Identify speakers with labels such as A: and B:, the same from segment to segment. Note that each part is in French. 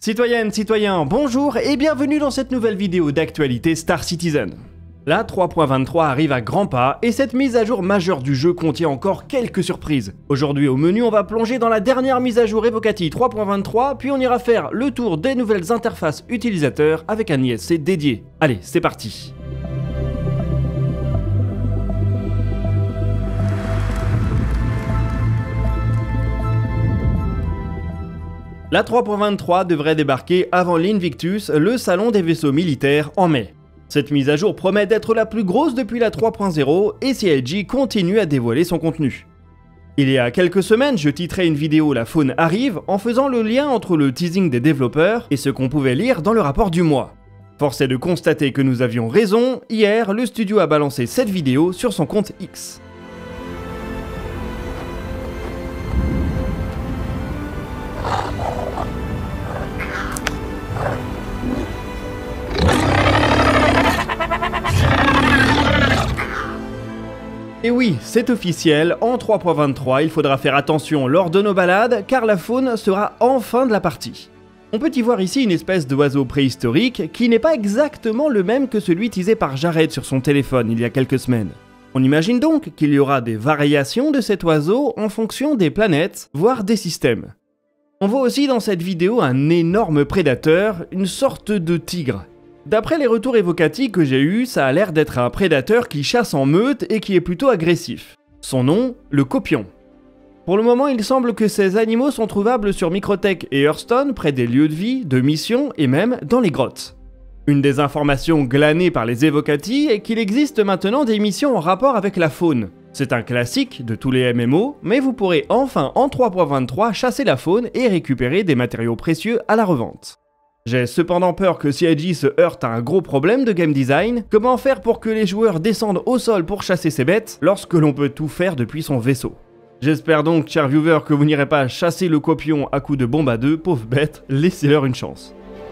A: Citoyennes, citoyens, bonjour et bienvenue dans cette nouvelle vidéo d'actualité Star Citizen. La 3.23 arrive à grands pas et cette mise à jour majeure du jeu contient encore quelques surprises. Aujourd'hui au menu, on va plonger dans la dernière mise à jour Evocati 3.23, puis on ira faire le tour des nouvelles interfaces utilisateurs avec un ISC dédié. Allez, c'est parti. La 3.23 devrait débarquer avant l'Invictus, le salon des vaisseaux militaires, en mai. Cette mise à jour promet d'être la plus grosse depuis la 3.0 et CIG continue à dévoiler son contenu. Il y a quelques semaines, je titrais une vidéo La faune arrive en faisant le lien entre le teasing des développeurs et ce qu'on pouvait lire dans le rapport du mois. Force est de constater que nous avions raison, hier, le studio a balancé cette vidéo sur son compte X. Et oui, c'est officiel, en 3.23, il faudra faire attention lors de nos balades, car la faune sera enfin de la partie. On peut y voir ici une espèce d'oiseau préhistorique qui n'est pas exactement le même que celui teasé par Jared sur son téléphone il y a quelques semaines. On imagine donc qu'il y aura des variations de cet oiseau en fonction des planètes, voire des systèmes. On voit aussi dans cette vidéo un énorme prédateur, une sorte de tigre. D'après les retours Evocati que j'ai eus, ça a l'air d'être un prédateur qui chasse en meute et qui est plutôt agressif. Son nom, le Copion. Pour le moment, il semble que ces animaux sont trouvables sur Microtech et Hearthstone, près des lieux de vie, de mission et même dans les grottes. Une des informations glanées par les Evocati est qu'il existe maintenant des missions en rapport avec la faune. C'est un classique de tous les MMO, mais vous pourrez enfin en 3.23 chasser la faune et récupérer des matériaux précieux à la revente. J'ai cependant peur que CIG se heurte à un gros problème de game design. Comment faire pour que les joueurs descendent au sol pour chasser ces bêtes lorsque l'on peut tout faire depuis son vaisseau? J'espère donc, chers viewers, que vous n'irez pas chasser le Copion à coups de bombe à deux, pauvres bêtes, laissez-leur une chance.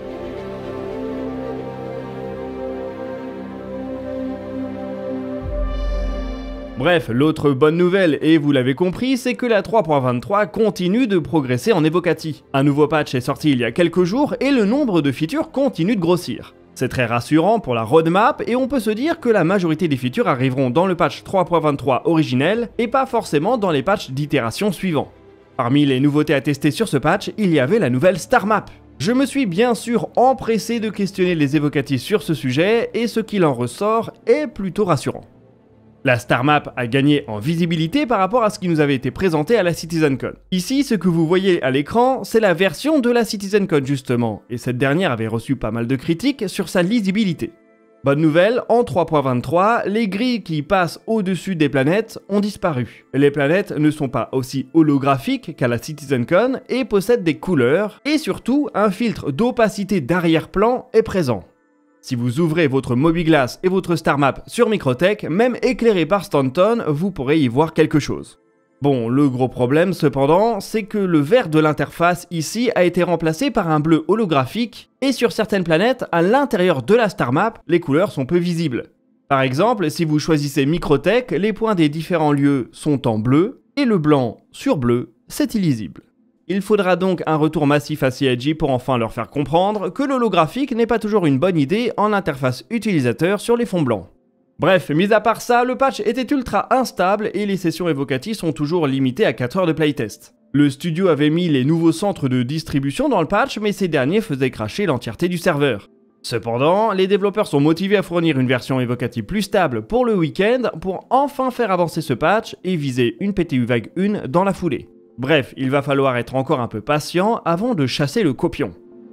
A: Bref, l'autre bonne nouvelle, et vous l'avez compris, c'est que la 3.23 continue de progresser en Evocati. Un nouveau patch est sorti il y a quelques jours et le nombre de features continue de grossir. C'est très rassurant pour la roadmap et on peut se dire que la majorité des features arriveront dans le patch 3.23 originel et pas forcément dans les patchs d'itération suivants. Parmi les nouveautés à tester sur ce patch, il y avait la nouvelle Star Map. Je me suis bien sûr empressé de questionner les Evocati sur ce sujet et ce qu'il en ressort est plutôt rassurant. La Star Map a gagné en visibilité par rapport à ce qui nous avait été présenté à la CitizenCon. Ici, ce que vous voyez à l'écran, c'est la version de la CitizenCon justement, et cette dernière avait reçu pas mal de critiques sur sa lisibilité. Bonne nouvelle, en 3.23, les grilles qui passent au-dessus des planètes ont disparu. Les planètes ne sont pas aussi holographiques qu'à la CitizenCon et possèdent des couleurs, et surtout, un filtre d'opacité d'arrière-plan est présent. Si vous ouvrez votre Mobiglass et votre Star Map sur Microtech, même éclairé par Stanton, vous pourrez y voir quelque chose. Bon, le gros problème cependant, c'est que le vert de l'interface ici a été remplacé par un bleu holographique, et sur certaines planètes, à l'intérieur de la Star Map, les couleurs sont peu visibles. Par exemple, si vous choisissez Microtech, les points des différents lieux sont en bleu, et le blanc sur bleu, c'est illisible. Il faudra donc un retour massif à CIG pour enfin leur faire comprendre que l'holographique n'est pas toujours une bonne idée en interface utilisateur sur les fonds blancs. Bref, mis à part ça, le patch était ultra instable et les sessions Evocati sont toujours limitées à 4 heures de playtest. Le studio avait mis les nouveaux centres de distribution dans le patch, mais ces derniers faisaient cracher l'entièreté du serveur. Cependant, les développeurs sont motivés à fournir une version Evocati plus stable pour le week-end pour enfin faire avancer ce patch et viser une PTU Vague 1 dans la foulée. Bref, il va falloir être encore un peu patient avant de chasser le Copion.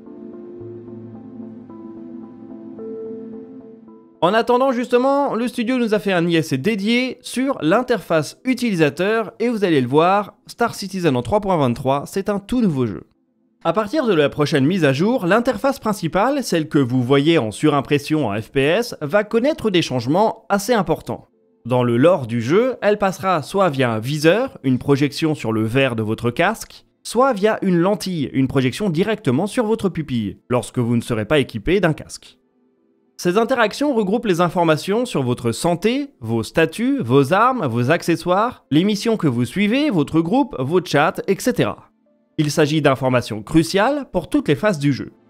A: En attendant justement, le studio nous a fait un ISC dédié sur l'interface utilisateur et vous allez le voir, Star Citizen en 3.23, c'est un tout nouveau jeu. À partir de la prochaine mise à jour, l'interface principale, celle que vous voyez en surimpression en FPS, va connaître des changements assez importants. Dans le lore du jeu, elle passera soit via un viseur, une projection sur le verre de votre casque, soit via une lentille, une projection directement sur votre pupille, lorsque vous ne serez pas équipé d'un casque. Ces interactions regroupent les informations sur votre santé, vos statuts, vos armes, vos accessoires, les missions que vous suivez, votre groupe, vos chats, etc. Il s'agit d'informations cruciales pour toutes les phases du jeu.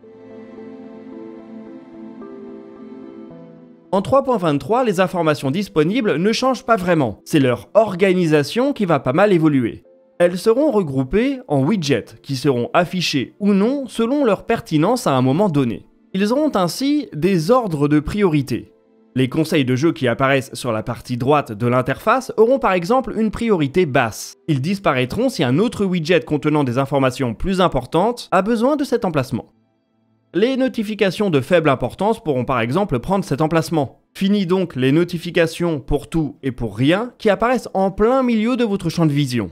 A: En 3.23, les informations disponibles ne changent pas vraiment, c'est leur organisation qui va pas mal évoluer. Elles seront regroupées en widgets qui seront affichés ou non selon leur pertinence à un moment donné. Ils auront ainsi des ordres de priorité. Les conseils de jeu qui apparaissent sur la partie droite de l'interface auront par exemple une priorité basse. Ils disparaîtront si un autre widget contenant des informations plus importantes a besoin de cet emplacement. Les notifications de faible importance pourront par exemple prendre cet emplacement. Fini donc les notifications pour tout et pour rien qui apparaissent en plein milieu de votre champ de vision.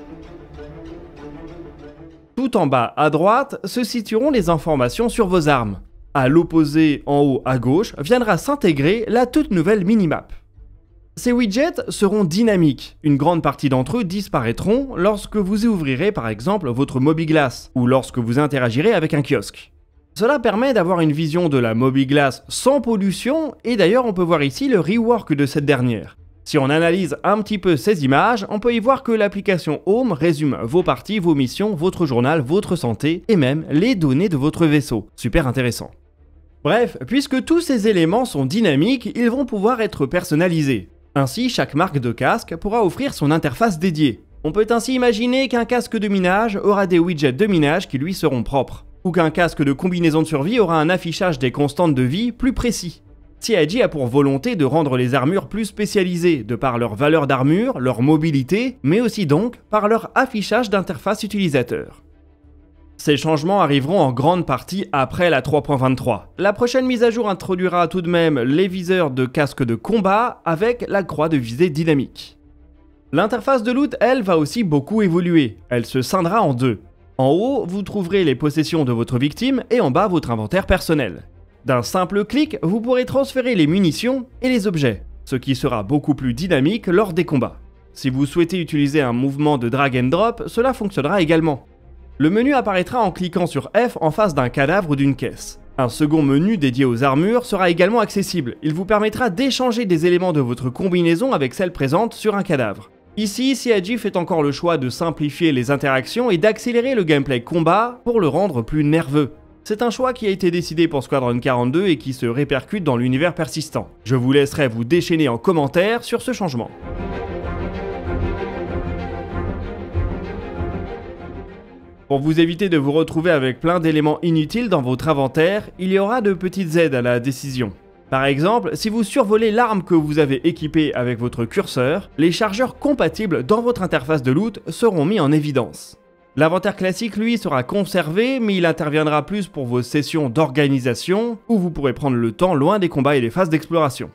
A: Tout en bas à droite se situeront les informations sur vos armes. À l'opposé, en haut à gauche, viendra s'intégrer la toute nouvelle minimap. Ces widgets seront dynamiques. Une grande partie d'entre eux disparaîtront lorsque vous ouvrirez par exemple votre Mobiglass ou lorsque vous interagirez avec un kiosque. Cela permet d'avoir une vision de la Mobiglass sans pollution et d'ailleurs on peut voir ici le rework de cette dernière. Si on analyse un petit peu ces images, on peut y voir que l'application Home résume vos parties, vos missions, votre journal, votre santé et même les données de votre vaisseau. Super intéressant. Bref, puisque tous ces éléments sont dynamiques, ils vont pouvoir être personnalisés. Ainsi, chaque marque de casque pourra offrir son interface dédiée. On peut ainsi imaginer qu'un casque de minage aura des widgets de minage qui lui seront propres, ou qu'un casque de combinaison de survie aura un affichage des constantes de vie plus précis. CIG a pour volonté de rendre les armures plus spécialisées de par leur valeur d'armure, leur mobilité, mais aussi donc par leur affichage d'interface utilisateur. Ces changements arriveront en grande partie après la 3.23. La prochaine mise à jour introduira tout de même les viseurs de casque de combat avec la croix de visée dynamique. L'interface de loot, elle, va aussi beaucoup évoluer. Elle se scindra en deux. En haut, vous trouverez les possessions de votre victime et en bas votre inventaire personnel. D'un simple clic, vous pourrez transférer les munitions et les objets, ce qui sera beaucoup plus dynamique lors des combats. Si vous souhaitez utiliser un mouvement de drag and drop, cela fonctionnera également. Le menu apparaîtra en cliquant sur F en face d'un cadavre ou d'une caisse. Un second menu dédié aux armures sera également accessible. Il vous permettra d'échanger des éléments de votre combinaison avec celles présentes sur un cadavre. Ici, CIG fait encore le choix de simplifier les interactions et d'accélérer le gameplay combat pour le rendre plus nerveux. C'est un choix qui a été décidé pour Squadron 42 et qui se répercute dans l'univers persistant. Je vous laisserai vous déchaîner en commentaire sur ce changement. Pour vous éviter de vous retrouver avec plein d'éléments inutiles dans votre inventaire, il y aura de petites aides à la décision. Par exemple, si vous survolez l'arme que vous avez équipée avec votre curseur, les chargeurs compatibles dans votre interface de loot seront mis en évidence. L'inventaire classique, lui, sera conservé, mais il interviendra plus pour vos sessions d'organisation, où vous pourrez prendre le temps loin des combats et des phases d'exploration.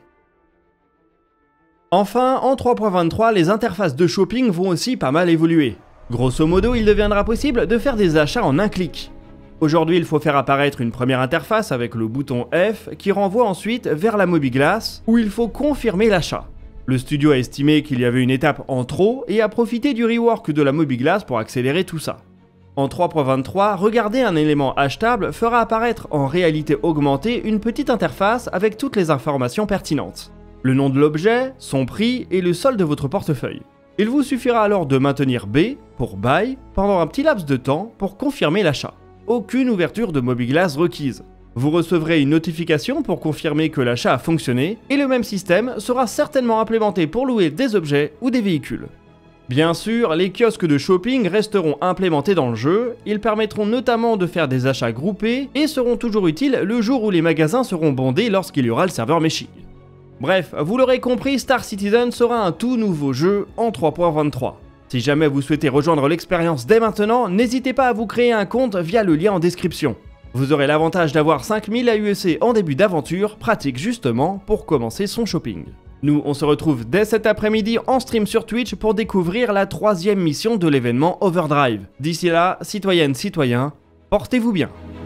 A: Enfin, en 3.23, les interfaces de shopping vont aussi pas mal évoluer. Grosso modo, il deviendra possible de faire des achats en un clic. Aujourd'hui, il faut faire apparaître une première interface avec le bouton F qui renvoie ensuite vers la Mobiglass où il faut confirmer l'achat. Le studio a estimé qu'il y avait une étape en trop et a profité du rework de la Mobiglass pour accélérer tout ça. En 3.23, regarder un élément achetable fera apparaître en réalité augmentée une petite interface avec toutes les informations pertinentes. Le nom de l'objet, son prix et le solde de votre portefeuille. Il vous suffira alors de maintenir B pour Buy pendant un petit laps de temps pour confirmer l'achat. Aucune ouverture de Mobiglass requise. Vous recevrez une notification pour confirmer que l'achat a fonctionné et le même système sera certainement implémenté pour louer des objets ou des véhicules. Bien sûr, les kiosques de shopping resteront implémentés dans le jeu, ils permettront notamment de faire des achats groupés et seront toujours utiles le jour où les magasins seront bondés lorsqu'il y aura le serveur meshing. Bref, vous l'aurez compris, Star Citizen sera un tout nouveau jeu en 3.23. Si jamais vous souhaitez rejoindre l'expérience dès maintenant, n'hésitez pas à vous créer un compte via le lien en description. Vous aurez l'avantage d'avoir 5000 AUEC en début d'aventure, pratique justement pour commencer son shopping. Nous, on se retrouve dès cet après-midi en stream sur Twitch pour découvrir la 3e mission de l'événement Overdrive. D'ici là, citoyennes, citoyens, portez-vous bien.